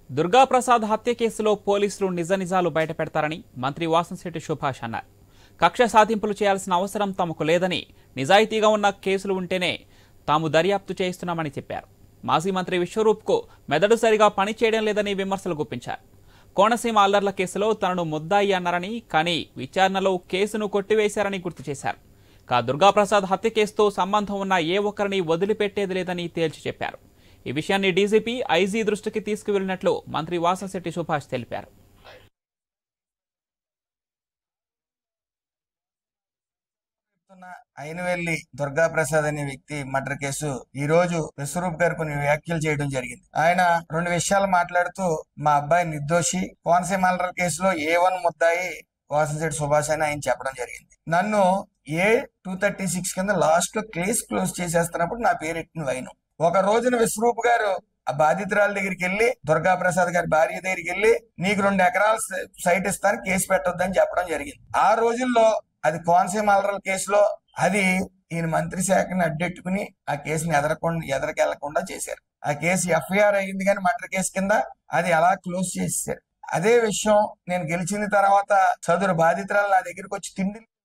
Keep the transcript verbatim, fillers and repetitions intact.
దుర్గాప్రసాద్ హత్య కేసులో పోలీసులు నిజ నిజాలు బయటపెడతారని మంత్రి వాసంశెట్టి సుభాష్ అన్నారు. కక్ష సాధింపులు చేయాల్సిన అవసరం తమకు లేదని, నిజాయితీగా ఉన్న కేసులు ఉంటేనే తాము దర్యాప్తు చేయిస్తున్నామని చెప్పారు. మాజీ మంత్రి విశ్వరూప్కు మెదడు సరిగా పనిచేయడం లేదని విమర్శలు గుప్పించారు. కోనసీమ అల్లర్ల కేసులో తనను ముద్దాయి అన్నారని, కానీ విచారణలో కేసును కొట్టివేశారని గుర్తు చేశారు. కా దుర్గాప్రసాద్ హత్య కేసుతో సంబంధం ఉన్న ఏ ఒక్కరిని వదిలిపెట్టేది లేదని తేల్చి చెప్పారు. ఈ విషయాన్ని డీజీపీ, ఐజీ దృష్టికి తీసుకువెళ్లినట్లు మంత్రి వాసంశెట్టి సుభాష్ తెలిపారు. అయినవెల్లి దుర్గాప్రసాద్ అనే వ్యక్తి మర్డర్ కేసు ఈ రోజు విశ్వరూప్ గారు కొన్ని వ్యాఖ్యలు చేయడం జరిగింది. ఆయన రెండు విషయాలు మాట్లాడుతూ మా అబ్బాయి నిర్దోషి, కోనసీమ మర్డర్ కేసులో ఏ వన్ ముద్దాయి వాసంశెట్టి సుభాష్ అని ఆయన చెప్పడం జరిగింది. నన్ను ఏ టూ థర్టీ సిక్స్ కింద లాస్ట్ లో కేసు క్లోజ్ చేసేస్తున్నప్పుడు నా పేరు ఎట్టిన వైను. ఒక రోజున విశ్వరూప్ గారు ఆ బాధితురాల దగ్గరికి వెళ్ళి, దుర్గాప్రసాద్ గారి భార్య దగ్గరికి వెళ్ళి, నీకు రెండు ఎకరాల సైట్ ఇస్తాను, కేసు పెట్టొద్దని చెప్పడం జరిగింది. ఆ రోజుల్లో అది కోనసీమ మర్డర్ కేసులో అది ఈయన మంత్రి శాఖని అడ్డెట్టుకుని ఆ కేసుని ఎదరకుండా ఎదరకెళ్లకుండా చేశారు. ఆ కేసు ఎఫ్ఐఆర్ అయ్యింది కానీ మర్డర్ కేసు కింద అది అలా క్లోజ్ చేసేసారు. అదే విషయం నేను గెలిచిన తర్వాత సదరు బాధితురాలు నా దగ్గరికి వచ్చి తిండి